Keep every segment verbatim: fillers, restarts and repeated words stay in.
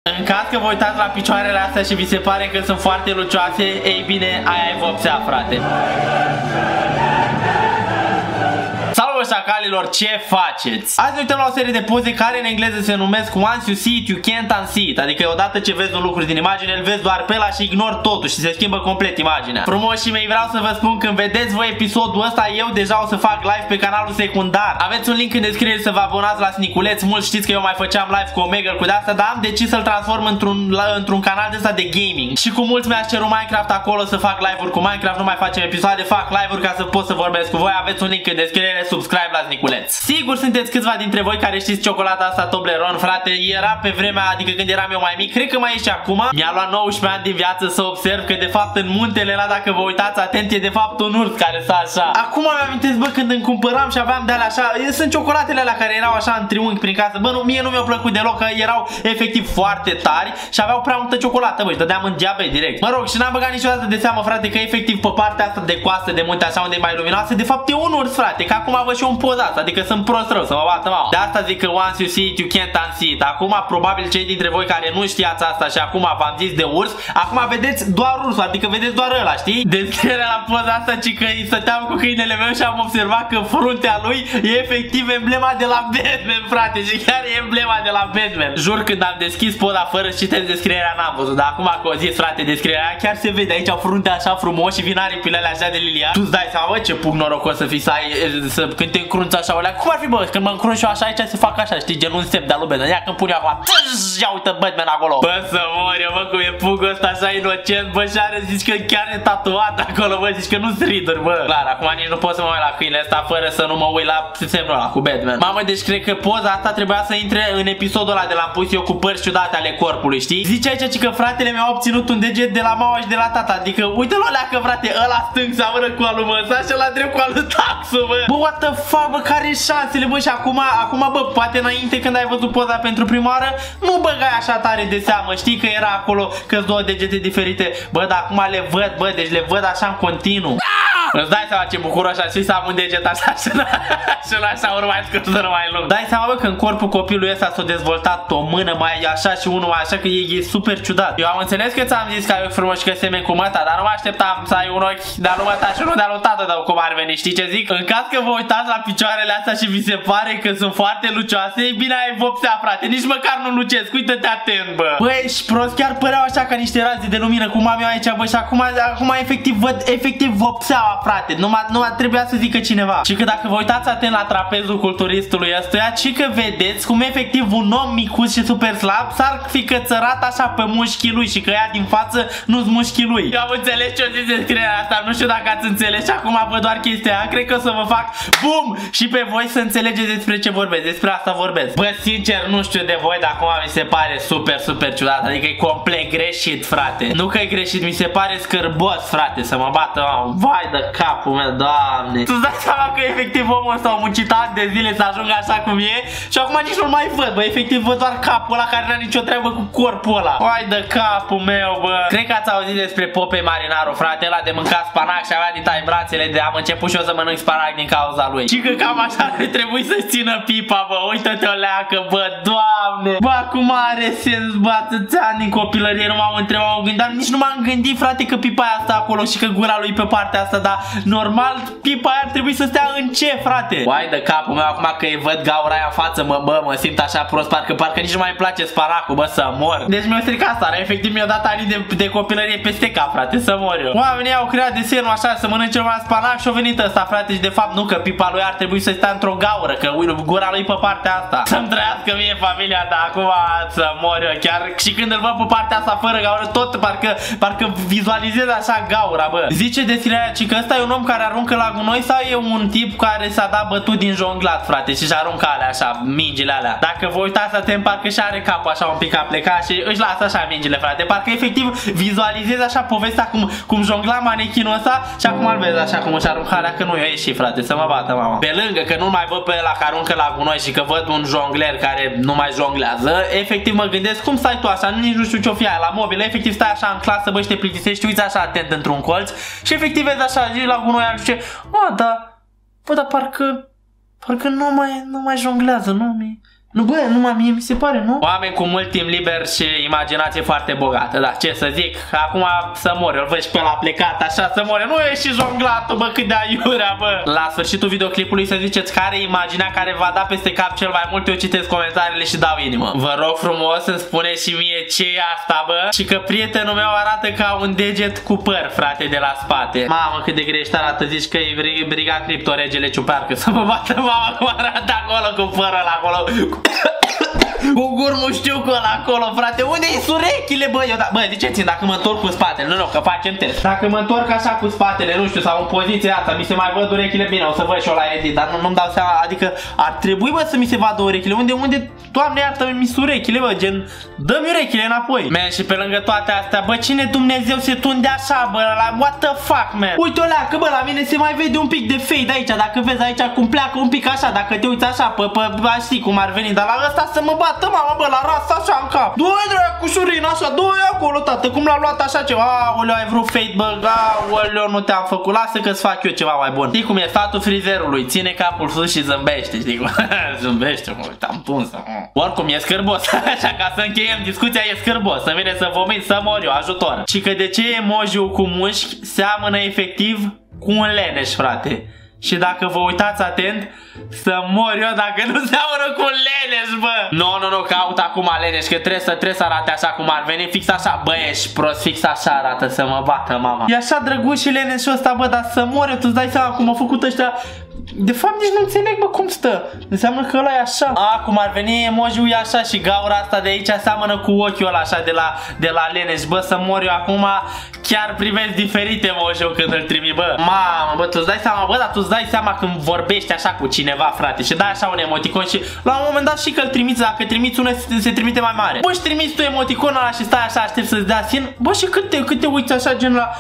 În caz că vă uitați la picioarele astea și vi se pare că sunt foarte lucioase, ei bine, aia e vopsea, frate. Salut, șacalilor, ce faceți? Azi ne uităm la o serie de poze care în engleză se numesc Once you see it, you can't unsee it. Adică odată ce vezi un lucru din imagine, îl vezi doar pe ăla și ignori totul și se schimbă complet imaginea. Frumoșii mei, vreau să vă spun, când vedeți voi episodul ăsta, eu deja o să fac live pe canalul secundar. Aveți un link în descriere să vă abonați la Sniculeț. Mulți știți că eu mai făceam live cu Omegle cu de-asta, dar am decis să-l transform într-un într-un canal de ăsta de gaming. Și cu mulți mi-ați cerut Minecraft acolo, să fac live-uri cu Minecraft, nu mai facem episoade, fac live-uri ca să pot să vorbesc cu voi. Aveți un link în descriere, subscribe la Sniculeț. Sigur sunteți câțiva dintre voi care știți ciocolata asta Toblerone, frate, era pe vremea, adică când eram eu mai mic, cred că mai e și acum. Mi-a luat nouăsprezece ani din viață să observ că de fapt în muntele ăla, dacă vă uitați atent, e de fapt un urs care stă așa. Acum mi-amintesc, bă, când îmi cumpăram și aveam de-alea așa, sunt ciocolatele alea care erau așa în triunghi prin casă, bă, nu, mie nu mi-au plăcut deloc, că erau efectiv foarte tari și aveau prea multă ciocolată, bă, și dădeam în diabet direct. Mă rog, și n-am băgat niciodată de seamă, frate, că efectiv pe partea asta de coastă de munte, așa unde e mai luminoasă, de fapt e un urs, frate, că acum văd și eu un poza asta, adică sunt prost rău, să mă bată mama. De asta zic că once you see it, you can't unsee it. Acum, probabil cei dintre voi care nu știați asta și acum v-am zis de urs, acum vedeți doar ursul, adică vedeți doar ăla, știi? Descrierea la poza asta, ci că stăteam cu câinele meu și am observat că fruntea lui e efectiv emblema de la Batman, frate, și chiar e emblema de la Batman. Jur, când am deschis poza fără să citesc descrierea, n-am văzut, dar acum că o zis, frate, descrierea chiar se vede aici fruntea așa frumos și vin aripilele așa de Lilia. Tu-ți dai seama, bă, ce puc norocos să fii să ai, să, când te încrunți așa, olea. Cum ar fi, bă, când mă încrunț și eu așa, aici se fac așa, știi, genul un semn de-a lui Batman. Ia când pun eu acolo, ia uite Batman acolo. Bă, să mor eu, bă, cum e pugul ăsta așa inocent, bă, și are, zici că chiar e tatuat acolo, bă, zici că nu-s riduri, bă. Clar, acum nici nu pot să mă uit la câinele ăsta fără să nu mă uit la semnul ăla cu Batman. Mamă, deci cred că poza asta trebuia să intre în episodul ăla de l-am pus eu cu părți ciudate ale corpului, știi? Zice aici că fratele meu a obținut un deget de la mama și de la tata, adică uite-l ăla că, frate, ăla stâng seamănă cu alu măsa și ăla drept cu alu taxul, bă. Bă, what the fuck, bă, care șansele, bă, și acum, acum, bă, poate înainte când ai văzut poza pentru prima oară, nu băgai așa tare de seamă, știi că era acolo că-s două degete diferite, bă, dar acum le văd, bă, deci le văd așa în continuu. Îți dai seama ce bucuros așa și să am un deget așa și nu așa ori mai scurt, să nu mai lung. Dai seama, bă, că în corpul copilului ăsta s-a dezvoltat o mână mai așa și unul mai așa, că e, e super ciudat. Eu am înțeles că ți-am zis că ai ochi frumoși și că semeni cu măta, dar nu mă așteptam să ai un ochi de-a lui măta și unul de-a lui tată tău, cum ar veni, știi ce zic? În caz că vă uitați la picioarele astea și vi se pare că sunt foarte lucioase, e bine, ai vopsea, frate, nici măcar nu lucesc, uită-te atent, bă. Bă, ești prost, chiar păreau așa ca niște raze de lumină, cum am eu aici, bă, și acum, acum efectiv văd, efectiv vopseaua, frate, nu m-a trebuia să zică cineva. Și că dacă vă uitați atent la trapezul culturistului ăstuia, și că vedeți cum efectiv un om micuț și super slab s-ar fi cățărat așa pe mușchii lui și că ea din față nu-s mușchii lui. Eu am înțeles ce-o zis descrierea asta, nu știu dacă ați înțeles și acum văd doar chestia aia, cred că o să vă fac BUM! Și pe voi să înțelegeți despre ce vorbesc, despre asta vorbesc. Bă, sincer, nu știu de voi, dar acum mi se pare super, super ciudat, adică e complet greșit, frate. Nu că e greșit, mi se pare scârbos, frate, să mă bată, oh, vai de capul meu, Doamne. Tu-ți dai seama că efectiv omul ăsta a muncit ani de zile să ajungă așa cum e și acum nici nu-l mai văd, bă, efectiv văd doar capul ăla care n-are nicio treabă cu corpul ăla. Vai de capul meu, bă. Cred că ați auzit despre Pope Marinaru, frate, ăla de mâncat spanac și avea din tai brațele de am început și eu să mănânc spanac din cauza lui. Și că cam așa ar trebui să țină pipa, bă, uită-te-o leacă, bă, Doamne. Bă, acum are sens, bă, atâția ani din copilărie nu m-am întrebat, m-am gândit, dar nici nu m-am gândit, frate, că pipa aia asta acolo și că gura lui pe partea asta, dar normal pipa aia ar trebui să stea în ce, frate? Uai de capul meu, acum că îi văd gaura aia în față, mă, bă, mă simt așa prost, parcă, parcă nici nu mai îmi place sparacul, bă, să mor. Deci mi-a stricat asta, efectiv mi-a dat anii de, de copilărie peste cap, frate, să mor eu. Oamenii au creat desenul așa, să mănânce numai spanac și a venit ăsta, frate, și de fapt nu, că pipa lui ar trebui să stea într-o gaură, că gura lui pe partea asta. Să-mi trăiască mie familia, dar acum să mor eu, chiar și când îl văd pe partea asta fără gaură, tot parcă, parcă vizualizez așa gaura, bă. Zice descrierea, ci că ăsta e un om care aruncă la gunoi sau e un tip care s-a dat bătut din jonglat, frate, și-și aruncă alea așa, mingile alea. Dacă vă uitați atent, parcă și are capul așa un pic a plecat și își lasă așa mingile, frate. Parcă efectiv vizualizez așa povestea cum, cum jongla manechinul ăsta și acum îl vezi așa cum își aruncă alea, că nu i-a ieșit, frate, să mă bată mama. Pe lângă că nu mai văd pe ăla care aruncă la gunoi și că văd un jongler care nu mai jonglează, efectiv mă gândesc cum stai tu așa, nici nu știu ce-o fi aia la mobil, efectiv stai așa în clasă, bă, și te plictisești, uiți așa atent într-un colț și efectiv vezi așa, zici la gunoi, nu știu ce, a, da, bă, dar parcă, parcă nu mai, nu mai jonglează, nu mi Nu, bă, numai mie mi se pare, nu? Oameni cu mult timp liber și imaginație foarte bogată, da, ce să zic, acum să mor, îl văd și pe la plecat, așa, să mor, nu e și jonglatul, bă, cât de aiurea, bă. La sfârșitul videoclipului să ziceți care e imaginea care va da peste cap cel mai mult, eu citesc comentariile și dau inimă. Vă rog frumos să-mi spuneți și mie ce e asta, bă, și că prietenul meu arată ca un deget cu păr, frate, de la spate. Mamă, cât de greșit arată, zici că e Briga Cripto, regele ciupercă, să mă bată mama cum arată acolo cu părul acolo. Cu gurmul știu că ăla acolo, frate. Unde-i surechile, bă? Eu, da, bă, ziceți-mi, dacă mă întorc cu spatele, nu, nu, că facem test. Dacă mă întorc așa cu spatele, nu știu, sau în poziția asta, mi se mai văd urechile bine, o să văd și eu la edit, dar nu, nu-mi dau seama, adică ar trebui, bă, să mi se vadă urechile. Unde, unde, Doamne iartă-mi surechile, bă, gen, dă-mi urechile înapoi. Man, și pe lângă toate astea, bă, cine Dumnezeu se tunde așa, bă, la what the fuck, man? Uite, olea, că, bă, la mine se mai vede un pic de fade aici, dacă vezi aici cum pleacă un pic așa, dacă te uiți așa, pe, pe, știi cum ar veni, dar la ăsta să mă bată, mama, bă, la rasa așa în cap. Doi dracu, Surin, așa, doi acolo, tată, cum l-a luat așa ceva? Aoleu, ai vrut fade, bă, aoleu, nu te-am făcut, lasă că-ți fac eu ceva mai bun. Știi cum e sfatul frizerului, ține capul sus și zâmbește, știi cum? Zâmbește, mă, te-am tuns. Oricum e scârbos, așa, ca să încheiem discuția, e scârbos, să vine să vomit, să mor eu, ajutor. Și că de ce emoji-ul cu mușchi seamănă efectiv cu un leneș, frate. Și dacă vă uitați atent, să mor eu dacă nu seamănă cu un leneș, bă. Nu, nu, nu, caut acum leneș, că trebuie să, trebuie să arate așa cum ar veni, fix așa. Bă, ești prost, fix așa arată, să mă bată mama. E așa drăguț și leneșul ăsta, bă, dar să mor eu, tu-ți dai seama cum au făcut ăștia. De fapt nici nu înțeleg, bă, cum stă. Înseamnă că ăla e așa. A, cum ar veni emoji-ul e așa și gaura asta de aici seamănă cu ochiul ăla așa de la, de la leneș. Bă, să mor eu acum, chiar privesc diferit emoji-ul când îl trimi, bă. Mamă, bă, tu-ți dai seama, bă, dar tu-ți dai seama când vorbești așa cu cineva, frate, și dai așa un emoticon și la un moment dat și că îl trimiți, dacă trimiți unul se trimite mai mare. Bă, și trimiți tu emoticonul ăla și stai așa, aștept să-ți dea sin. Bă, și cât te, cât te uiți așa gen la...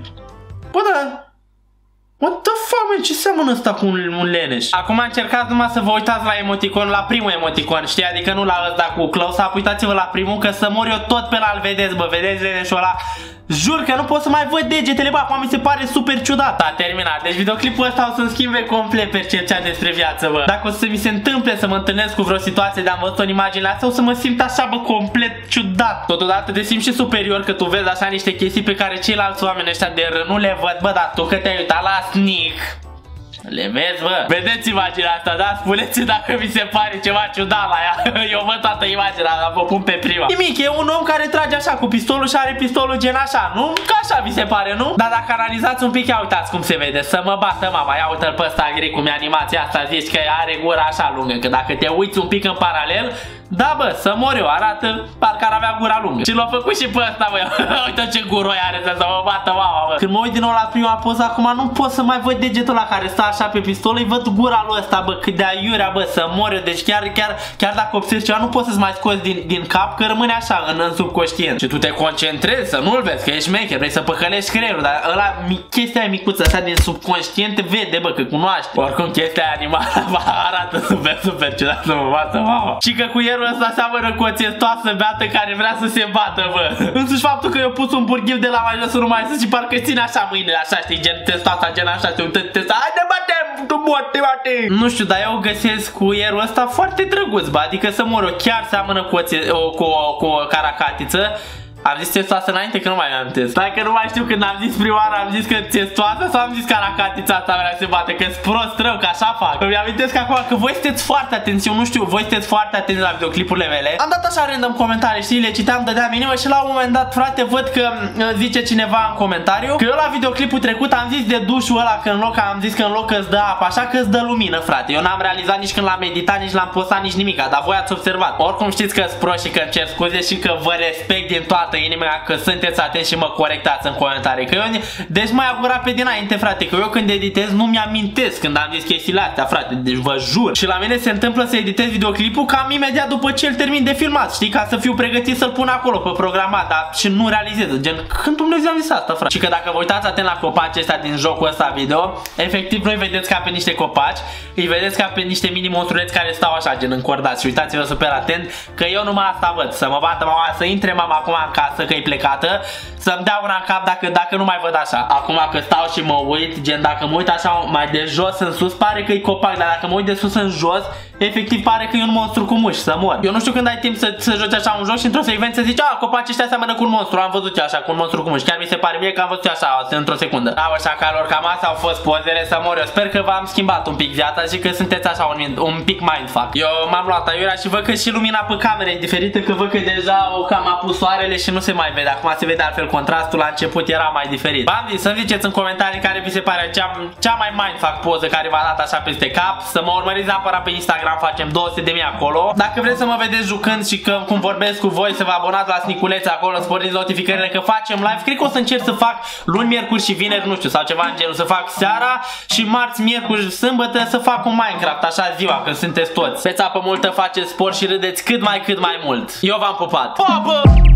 Bă, da... What the fuck, man? Ce seamănă ăsta cu un, un leneș? Acum încercați numai să vă uitați la emoticon, la primul emoticon, știi? Adică nu la ăsta cu close-up, uitați-vă la primul, că să mor eu tot pe la-l vedeți, bă, vedeți leneșul ăla? Jur că nu pot să mai văd degetele, bă, acum mi se pare super ciudat. A terminat, deci videoclipul ăsta o să-mi schimbe complet percepția despre viață, bă. Dacă o să mi se întâmple să mă întâlnesc cu vreo situație de am văzut în imaginile astea, o să mă simt așa, bă, complet ciudat. Totodată te simți și superior că tu vezi așa niște chestii pe care ceilalți oameni ăștia de rând nu le văd, bă, dar tu că te-ai uitat la Sneak, le vezi, bă? Vedeți imaginea asta, da? Spuneți-mi dacă mi se pare ceva ciudat la ea. Eu văd toată imaginea, dar vă pun pe prima. Nimic, e un om care trage așa cu pistolul și are pistolul gen așa, nu? Ca așa vi se pare, nu? Dar dacă analizați un pic, ia uitați cum se vede. Să mă bată mama, ia uite-l pe ăsta gri cum e animația asta, zici că are gura așa lungă. Că dacă te uiți un pic în paralel, da, bă, să mor eu, arată parcă ar avea gura lungă. Și l-a făcut și pe ăsta, bă. Uite ce guroi are, să mă bată mama, bă. Când mă uit din nou la prima poză, acum nu pot să mai văd degetul ăla care stă așa pe pistol, îi văd gura lui ăsta, bă, cât de aiurea, bă, să mor eu. Deci chiar, chiar, chiar dacă observi ceva, nu poți să-ți mai scoți din, din cap, că rămâne așa, în, în subconștient. Și tu te concentrezi să nu-l vezi, că ești șmecher, vrei să păcălești creierul, dar ăla, chestia aia micuță așa din subconștient, vede, bă, că cunoaște. Oricum, chestia aia animală, bă, arată super, super ciudat, să mă bată mama. Și că cuierul ăsta seamănă cu o țestoasă beată care vrea să se bată, bă. Însuși faptul că eu pus un burghiv de la mai jos nu mai sus și parcă ține așa mâinile, așa, știi, gen testoasa, gen așa, te uită, testoasa, hai ne batem, tu mor, te bate. Nu știu, dar eu găsesc cuierul ăsta foarte drăguț, bă, adică să mor, eu chiar seamănă cu o, o, cu o, cu o caracatiță. Am zis testoasă înainte că nu mai am test. Dacă nu mai știu când am zis prima oară, am zis că testoasă sau am zis că caracatița asta vrea să se bate, că-s prost rău, că așa fac. Îmi amintesc acum că voi sunteți foarte atenți, eu nu știu, voi sunteți foarte atenți la videoclipurile mele. Am dat așa random comentarii, știi, le citeam, dădeam inimă și la un moment dat, frate, văd că zice cineva în comentariu că eu la videoclipul trecut am zis de dușul ăla, că în loc am zis că în loc că-ți dă apă, așa că-ți dă lumină, frate. Eu n-am realizat nici când l-am meditat, nici l-am postat, nici nimica, dar voi ați observat. Oricum știți că-s proști și că-mi cer scuze și că vă respect din toată inima că sunteți atenți și mă corectați în comentarii. Că eu, deci mai apurat pe dinainte, frate, că eu când editez nu mi-amintesc când am zis chestiile astea, frate, deci vă jur. Și la mine se întâmplă să editez videoclipul cam imediat după ce îl termin de filmat, știi, ca să fiu pregătit să-l pun acolo pe programat, dar și nu realizez, gen, când Dumnezeu am zis asta, frate. Și că dacă vă uitați atent la copacii ăsta din jocul ăsta video, efectiv noi vedeți ca pe niște copaci, îi vedeți ca pe niște mini monstruleți care stau așa, gen încordați. Și uitați-vă super atent că eu numai asta văd, să mă bată mama, să intre mama acum în casă, că e plecată, să-mi dea una în cap dacă, dacă nu mai văd așa. Acum că stau și mă uit, gen dacă mă uit așa mai de jos în sus, pare că e copac, dar dacă mă uit de sus în jos, efectiv pare că e un monstru cu mușchi, să mor. Eu nu știu când ai timp să, să joci așa un joc și într-o secvență zici, a, copacii ăștia seamănă cu un monstru, am văzut eu așa, cu un monstru cu mușchi. Chiar mi se pare mie că am văzut eu așa, într-o secundă. Da, bă, șacalor, cam astea au fost pozele, să mor. Eu sper că v-am schimbat un pic viața și că sunteți așa un, un pic mindfuck. Eu m-am luat aiurea și văd că și lumina pe cameră e diferită, că văd că deja o cam apus soarele și nu se mai vede. Acum se vede altfel contrastul, la început era mai diferit. V-am zis, să-mi ziceți în comentarii care vi se pare cea, cea mai mindfuck poză care v-a dat așa peste cap. Să mă urmăriți neapărat pe Instagram, facem două sute de mii acolo. Dacă vreți să mă vedeți jucând și că cum vorbesc cu voi, să vă abonați la Sniculeț acolo, să porniți notificările că facem live. Cred că o să încerc să fac luni, miercuri și vineri, nu știu, sau ceva în genul, să fac seara și marți, miercuri, sâmbătă să fac un Minecraft, așa ziua, când sunteți toți. Pe țapă multă, faceți sport și râdeți cât mai cât mai mult. Eu v-am pupat. Pa, bă!